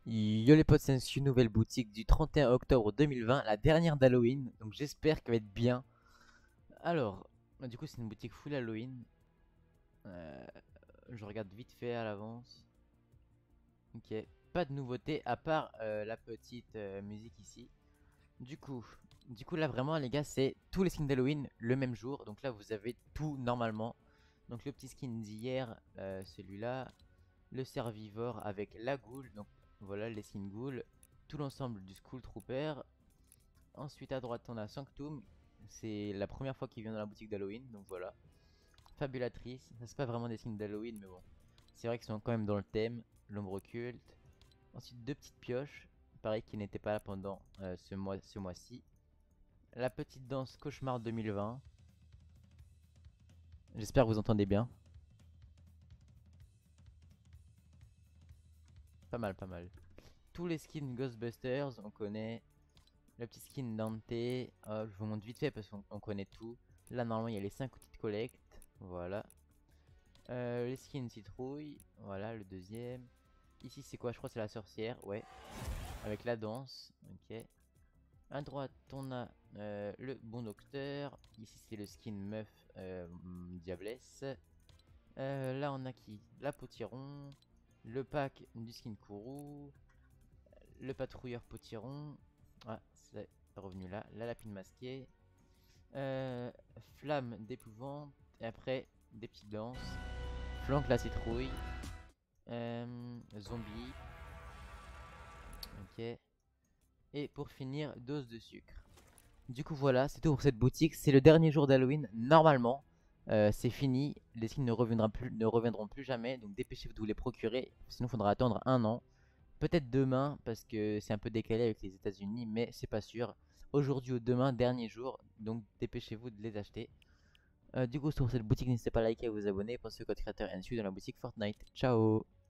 Yo les potes, c'est une nouvelle boutique du 31 octobre 2020, la dernière d'Halloween, donc j'espère qu'elle va être bien. Alors, du coup c'est une boutique full Halloween. Euh, je regarde vite fait à l'avance. Ok, pas de nouveauté à part la petite musique ici. Du coup, là vraiment les gars, c'est tous les skins d'Halloween le même jour. Donc là vous avez tout normalement. Donc le petit skin d'hier, celui-là. Le Servivore avec la Ghoul. Donc voilà les skins Ghoul. Tout l'ensemble du Skull Trooper. Ensuite à droite on a Sanctum. C'est la première fois qu'il vient dans la boutique d'Halloween. Donc voilà. Fabulatrice. Ça c'est pas vraiment des skins d'Halloween mais bon. C'est vrai qu'ils sont quand même dans le thème. L'ombre occulte. Ensuite deux petites pioches. Pareil qui n'étaient pas là pendant ce mois-ci. La petite danse Cauchemar 2020. J'espère que vous entendez bien. Pas mal, pas mal. Tous les skins Ghostbusters, on connaît. Le petit skin Dante, je vous montre vite fait parce qu'on connaît tout. Là normalement il y a les 5 outils de collecte, voilà. Les skins citrouille, voilà le deuxième. Ici c'est quoi? Je crois que c'est la sorcière, ouais. Avec la danse, ok. À droite on a le bon docteur. Ici c'est le skin meuf diablesse. Là on a qui? La potiron. Le pack du skin Kourou. Le patrouilleur potiron. Ah, c'est revenu là. La lapine masquée. Euh, Flamme d'épouvante. Et après, des petites danses. Flanque la citrouille. Zombie. Ok. Et pour finir, dose de sucre. Du coup, voilà, c'est tout pour cette boutique. C'est le dernier jour d'Halloween. Normalement, c'est fini. Les skins ne reviendront plus jamais. Donc dépêchez-vous de vous les procurer. Sinon, il faudra attendre un an. Peut-être demain, parce que c'est un peu décalé avec les États-Unis, mais c'est pas sûr. Aujourd'hui ou demain, dernier jour. Donc dépêchez-vous de les acheter. Du coup, sur cette boutique, n'hésitez pas à liker et à vous abonner. Pensez au code créateur NSU dans la boutique Fortnite. Ciao!